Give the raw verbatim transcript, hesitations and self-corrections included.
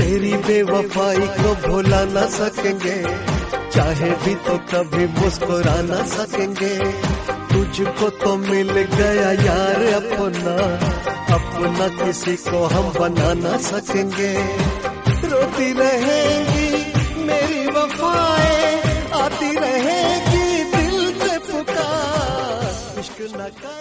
तेरी बेवफाई को भुला ना सकेंगे, चाहे भी तो कभी मुस्कुरा ना सकेंगे। तुझको तो मिल गया यार अपना, अपना किसी को हम बना ना सकेंगे। रोती रहेंगी मेरी वफाएं, आती रहेगी दिल से पुकार, इश्क न कर।